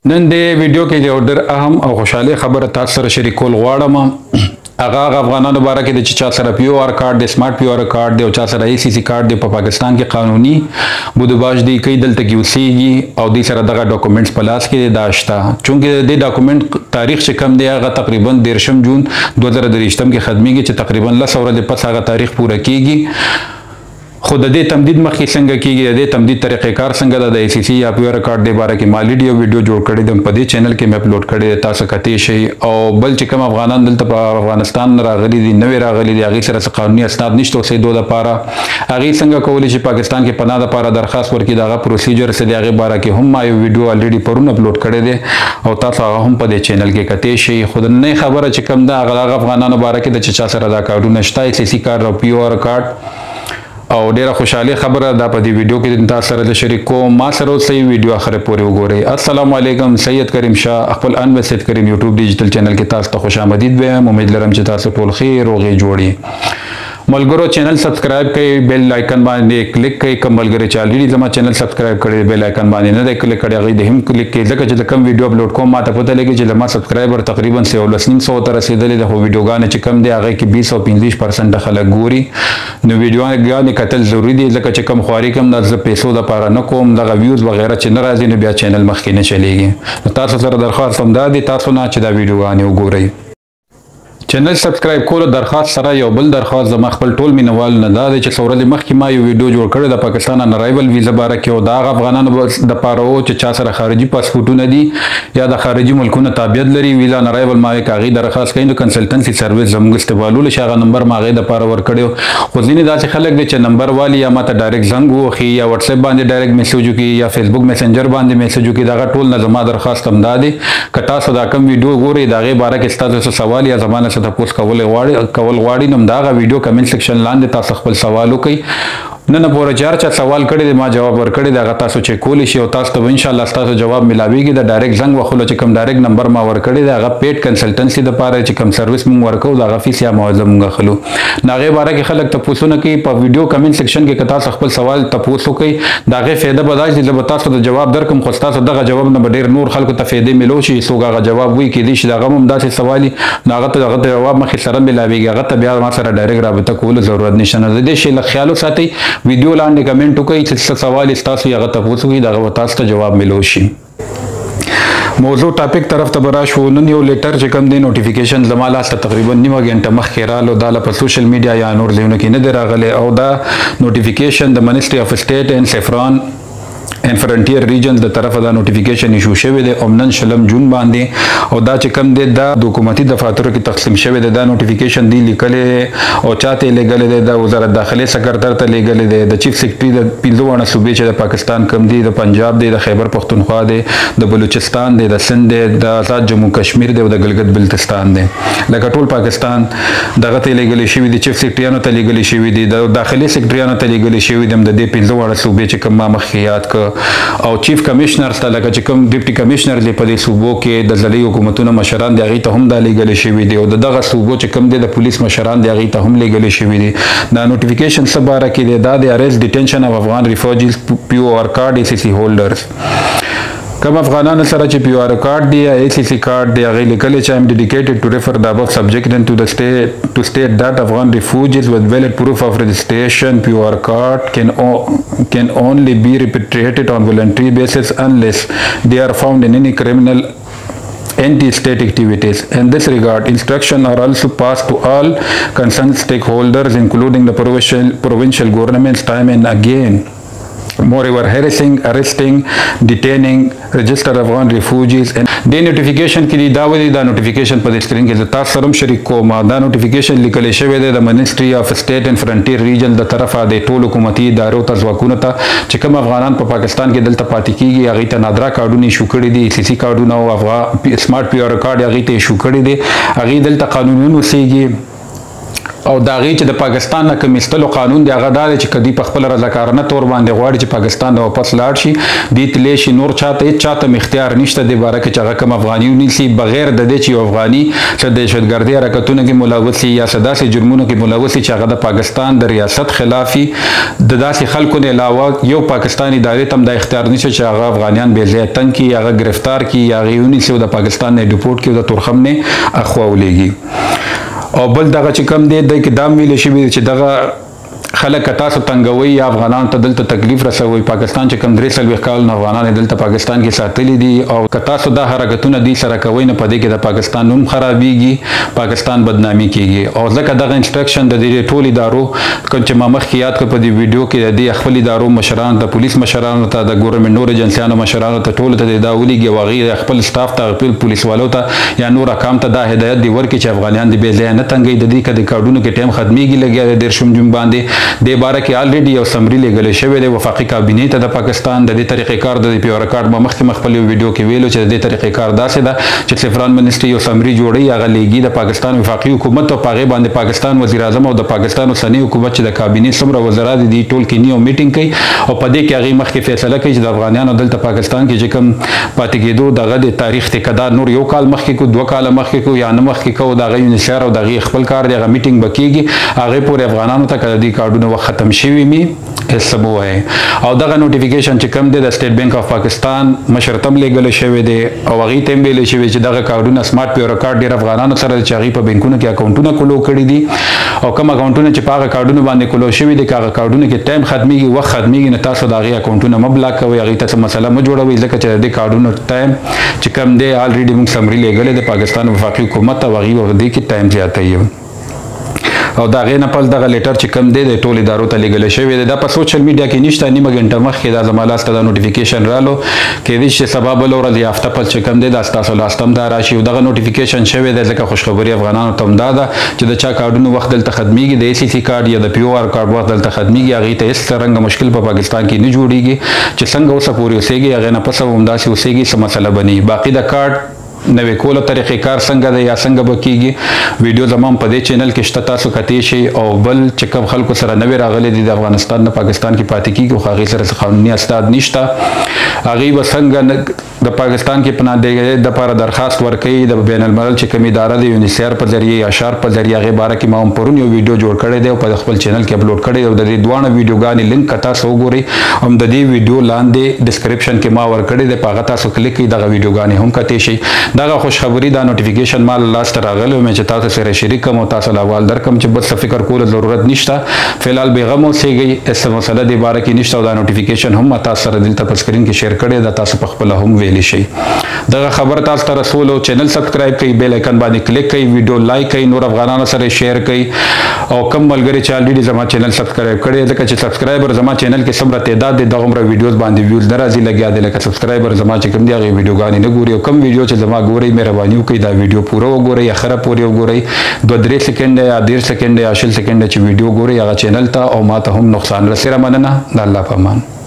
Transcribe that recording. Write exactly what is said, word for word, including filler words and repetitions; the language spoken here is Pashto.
نن د ویډیو کې یو ډېر اهم او خوشاله خبره تاسو سره شریکول غواړم. هغه افغانانو باره کې د چا سره پیو آر کارت د سمارټ پیو آر کارت دی او چا سره ای سی سی کارت دی په پاکستان کې قانوني بودباش دی کوي دلته کې اوسېږي او د سره دغه ډاکومېنټس په لاس کې داشته. چونکې د ډاکومېنټ تاریخ چې کم دی هغه تقریبا دیرشم جون دوه زره دریشتم کې ختمېږي چې تقریبا لس ورځې پس هغه تاریخ پوره کېږي. خو د دې تمدید مخکې څنګه کېږي د دې تمدید طریقې کار څنګه ده د ای سی سی یا پیو آر کارت د باره کې ما ویډیو ویډیو جوړ کړی دی په دې چینل کې مې اپلوډ کړی دی تاسو کتلی شئ. او بل چې کوم افغانان دلته په افغانستان راغلي دي نوې راغلي دي هغې سره څه قانوني اسناد نشته اوسېدو دپاره هغې څنګه کولی شي پاکستان کې پناه دپاره درخواست ورکړي د هغه پروسیجر څه دی هغې باره کې هم ما یو ویډیو الریډي پرون اپلوډ کړی دی او تاسو هغه هم په دې چینل کې کتلی شئ. خو د نننۍ خبره چې کوم ده هغه هغه افغانانو باره کې ده چې چا سره دا کارډونه شته ای سی سی کارت او پیو آر کارت او ډیره خوشاله خبره دا په دې ویډیو کې تاسو سره شریک کوم. ما سره اوسئ ویډیو اخر پورې وګورئ. السلام علیکم، سید کریم شاه خپل ان سید کریم یوټیوب ډیجیټل چینل کې تاسو ته خوش آمدید وایم. امید لرم چې تاسو ټول خیر او غي جوړي. ملګرو چینل سبسکرایب کړئ، بیل آیکن باندې کلیک کړئ. کوم ملګری چې الریډي زما چینل سبسکرایب کړی بیل آیکن باندې نه دی کلیک کړی هغې د هم کلیک کړئ ځکه چې کوم ویډیو اپلوډ کوم ماته پته لګي چې زما سبسکرایبر تقریبا سیولس نیم سوو ته رسېدلی ده. خو ویډیوګانې چې کم دی هغې کې بیس او پنځویشت پرسنټه خلک ګوري نو ویډیوګانې کتل ضروري دي ځکه چې کم خواري کم د زه پیسو دپاره نه کوم دغه ویوز وغیره چې نه راځي نو بیا چینل مخکې نه چلیږي. نو تاسو سره درخواست هم دا دی تاسو نه چې دا ویډیوګانې وګورئ. چینل سبسکرایب کولو درخواست سره یو بل درخواست زما خپل ټول مینوال نه دا دی چې څو ورځې مخکې ما یو ویډیو جوړ کړی د پاکستان ان ارایول ویزا باره کې او د هغه افغانانو دپاره و چې چا سره خارجي پاسپورټونه دي یا د خارجي ملکونو تابعیت لري ویزا ان ارایول ما یې هغې درخواست کوي نو کنسلټنسي سروس زموږ استقبالولو شي هغه نمبر ما هغې دپاره ورکړی. خو ځینې داسې خلک دي چې نمبر والي یا ماته ډایرکټ زنګ ووښي یا وټساپ باندې ډایرکټ میسج وکړي یا فیسبوک میسنجر باندې میسج وکړي د هغه ټول نه زما درخواست هم دا دی که تاسو دا کوم ویډیو ګورئ د هغې باره کې ستاسو څه سوال یا زما نه څه تپوس کولی غواړئ کول غواړي نو د هغه ویډیو کمنټ سیکشن لاندې تاسو خپل سوال وکړئ. نن پورې چې هر چا سوال کړی دی ما جواب ورکړی دی هغه تاسو چیک کولی شئ او تاسو ته به انشاءالله ستاسو جواب ملاویږي. د ډایرکټ زنګ وهلو چې کوم ډایرکټ نمبر ما ورکړی دی هغه پیډ کنسلټنسي دپاره چې کوم سروس موږ ورکوو د هغه فیس یا معاوضه موږ اخلو. د هغې باره کې خلک تپوسونه کوي په ویډیو کمنټ سیکشن کې که تاسو خپل سوال تپوس وکړئ د هغې فایده به دا چې زه به تاسو ته جواب درکړم خو ستاسو دغه جواب نه به ډېر نور خلکو ته فایدې میلو شي څوک هغه جواب وایي کیدای شي د هغه هم داسې سوال وي نو هغه ته هغه جواب مخکې سره میلاویږي هغه ته بیا ما سره ډایرکټ رابطه کولو ضرورت نشته. نو د دې شي له خیال وساتئ ویډیو لاندې کمنټ وکړئ چې څه سوال یې ستاسو هغه تپوس وکړئ د هغه به تاسو ته جواب میلو شي. موضوع ټاپک طرف ته به راشو. نن یو لیټر چې کوم دی نوټیفیکیشن زما لاس ته تقریبا نیمه ګنټه مخکې راغلو دا له په سوشل میډیا یا نور ځایونو کې نه دی راغلی او دا نوټیفیکیشن د منسټري اف سټیټ اینډ سیفران ان فرنټیر ریجنز د طرفه دا نوټیفیکیشن ایشو شوی دی او نن شلم جون باندې او دا چې کوم دی دا د حکومتي دفاترو کې تقسیم شوی دی دا نوټیفیکیشن دی لیکلی او چاته یې لیږلی دی د وزارت داخلې سکرټر ته لیږلی دی د چیف سیکرټري د پنځه واړه صوبې چې د پاکستان کوم دی د پنجاب دی د خیبر پښتونخوا دی د بلوچستان دی د سند دی د آزاد جموں کشمیر دی او د ګلګت بلتستان دی لکه ټول پاکستان دغه ته لیږلی شوي دي چیف سیکرټریانو ته لیږلی شوي دي د داخلي سیکرټریانو ته لیږلی شوي دي د دې پنځه واړه صوبې چې کوم ما مخکې یاد کړ او چیف کمشنر ته لکه چې کوم ډیپټي کمشنر دی په دې صوبو کې د ځلي حکومتونو مشران دی هغې ته هم دا لیږلی شوي دي او د دغه صوبو چې کوم دی د پولیس مشران دی هغې ته هم لیږلی شوي دي. دا نوټیفیکیشن څه باره کې دی دا د اریسټ ډیټینشن اف افغان ریفوجیز پیو آر کارت ای سی سی هولډرز کوم افغانانو سره چې پیو آر کارت دی یا ای سی سی کارت دی هغې لیکلی چې ایم ډیډیکیټډ ټو ریفر د ابو سبجیکټ ټو د سټیټ ټو سټیټ دیٹ افغان ریفوجیز with valid proof of registration P O R card can can only be repatriated on voluntary basis unless they are found in any criminal anti-state activities. In this regard, instructions are also passed to all concerned stakeholders, including the provincial provincial governments, time and again. Moreover, harassing, arresting, detaining, register Afghan refugees and د نوټیفیکیشن کې دا ودی دا نوټیفیکیشن په دې سکرین کې زه تاسو سره هم شریک کوم. دا نوټیفیکیشن لیکلی شوی دی د منسټري اف سټیټ اینډ فرنټیر ریجن د طرفه د ټولو حکومتي ادارو ته ځواکونو ته چې کوم افغانان په پاکستان کې دلته پاتې کیږي هغې ته نادرا کارډونه ایشو کړي دي ای سی سی کارډونه او افغان سمارټ پی آر کارډ هغې ته ایشو کړي دي هغې دلته قانونونه اوسېږي او دا غي چې د پاکستان نه کوم استلو قانون دی هغه دا چې کدی په خپل رضاکارانه تور باندې غواړي چې پاکستان ته واپس لاړ شي دی تلی شي نور چاته چاته اختیار نشته د باره کې چې هغه کوم افغاني ونیسي بغیر د دې چې افغاني چې د دهشتګردي حرکتونو کې ملوث یا سداسي جرمونو کې ملوث چې هغه د پاکستان د ریاست خلافي د داسې خلکو نه علاوه یو پاکستاني ادارې تم د اختیار نشي چې هغه افغانیان به ځای تنګ کی هغه گرفتار کی یا غيونی سو د پاکستان نه ډیپورت کی د تورخم نه اخواولېږي او بل دغه چې کم دی د کې دام ویل شي چې دغه خلک تاسو تنګوي یا افغانان ته دلته تکلیف رسوي پاکستان چې کم درې سلوي کال نه افغانان دلته پاکستان کې ساتلي دي او تاسو د حرکتونه دي سره کوي نه پدې کې د پاکستان نوم خرابيږي پاکستان بدنامي کیږي او ځکه دغه انسټرکشن د دې ټول ادارو کوم چې ما مخکې یاد کړ په دې ویډیو کې د خپل ادارو مشران د پولیس مشران ته د ګورنمنت نور ایجنسيانو مشران ته ټول ته د داوليږي واغې خپل سټاف ته خپل پولیس والو ته یا نور احکام ته د هدایت دی ورکې چې افغانان دي به ځای نه تنګي د دې کډ کارډونو کې ټیم ختميږي لګیا د درشم جون باندې د باره کې الریډي یو سمري لګل شوی دی وفاقي کابینه ته د پاکستان د دې طریقې کار د پیور کارت مخکې مخفل ویډیو کې ویلو چې د دې طریقې کار داسې ده چې سفران منسټري یو سمري جوړي هغه لګي د پاکستان وفاقي حکومت او پاغه باندې پاکستان وزیر اعظم او د پاکستان اوسنی حکومت چې د کابینه سمره وزرا دي ټول کې نیو میټینګ کوي او په دې کې هغه مخکې فیصله کوي چې د افغانانو دلته پاکستان کې چې کوم پاتې کېدو دغه د تاریخ ته کدا نور یو کال مخکې کو دوه کال مخکې کو یا نه مخکې کو دغه نشر او دغه خپل کار دغه میټینګ بکیږي هغه پورې افغانانو ته کړي دي کارډونه وخت ختم شوی می سبو ہے او دغه نوټیفیکیشن چې کم دی د سټیټ بانک اف پاکستان مشرتم لګل شوی دی او هغه تم ویل شوی چې دغه کارډونه سمارټ پیور کارت ډیر افغانانو سره چې هغه په بانکونو کې اکاونټونه کولو کړی دي او کوم اکاونټونه چې پاغه کارډونه باندې کولو شوی دي هغه کارډونه کې ټایم ختميږي وخت ختميږي نه تاسو دغه اکاونټونه مبلاک کوي هغه ته مسله م جوړوي ځکه چې د کارډونو ټایم چې کم دی الریډي موږ سمري لګل د پاکستان وفاقي حکومت او هغه ور دي کې ټایم زیاتوي او دا غي نه پل دغه لیټر چې کم دی د ټول ادارو ته لګل شوی دی دا په سوشل میډیا کې نشته نیمه غنټه مخکې دا زمالاست دا نوټیفیکیشن رالو کې دې چې سبب لور دی افته پل چې کم دی دا تاسو لاستم دا راشي دغه نوټیفیکیشن شوی دی ځکه خوشخبری افغانانو ته دا ده چې د چا کارډونو وخت دلته خدمتيږي د ای سی سی کارت یا د پی او آر کارت وخت دلته خدمتيږي هغه ته هیڅ څنګه مشکل په پاکستان کې نه جوړیږي چې څنګه اوسه پوری اوسېږي هغه نه پس هم داسې اوسېږي سم مسله بني باقی د کارت نوې کوله طریقې کار څنګه دی یا څنګه بکیږي ویډیو زموږ په دې چینل کې شته تاسو کتئ شي او بل چې کوم خلکو سره نوې راغلي دي د افغانستان نه پاکستان کې پاتې کیږي خو هغه سره قانوني استاد نشته هغه وسنګ د پاکستان کې پناه دی د لپاره درخواست ورکړي د بین الملل چې کومې اداره دی یونیسیر په ذریعہ یا اشار په ذریعہ غي باره کې ما هم پرون یو ویډیو جوړ کړی دی او په خپل چینل کې اپلوډ کړی او د دې دوه ویډیوګانې لینک تاسو وګورئ هم د دې ویډیو لاندې ډسکرپشن کې ما ور کړی دی په هغه تاسو کلیک کړئ دغه ویډیوګانې هم کتئ شي دغه خوشخبری دا نوټیفیکیشن مال لاست راغلی مې چې تاسو سره شریک کوم او تاسو احوال درکم چې بس فکر کول ضرورت نشته فلحال بیغم اوسېږئ اس مسله دی باره کې نشته او دا نوټیفیکیشن هم تاسو سره دلته په سکرین کې شیر کړی دا تاسو په خپل هم ویلی شي دغه خبر تاسو ته رسول او چینل سبسکرایب کړئ بیل آیکن باندې کلیک کړئ ویډیو لایک کړئ نور افغانانو سره شیر کړئ او کم ملګری چې الریډي زما چینل سبسکرایب کړی ځکه چې سبسکرایبر زما چینل کې څومره تعداد دی دغه عمر ویډیوز باندې ویوز درازي لګیا دي لکه سبسکرایبر زما چې کوم دی هغه ویډیوګانې نه ګوري او کم ویډیو چې زما ګوري مهرباني وکړئ دا ویډیو پوره وګورئ اخره پورې وګورئ دوه درې سکند یا ډېر سکند یا شل سکند چې ویډیو ګورئ هغه چینل ته او ما ته هم نقصان رسېره مننه د الله په امان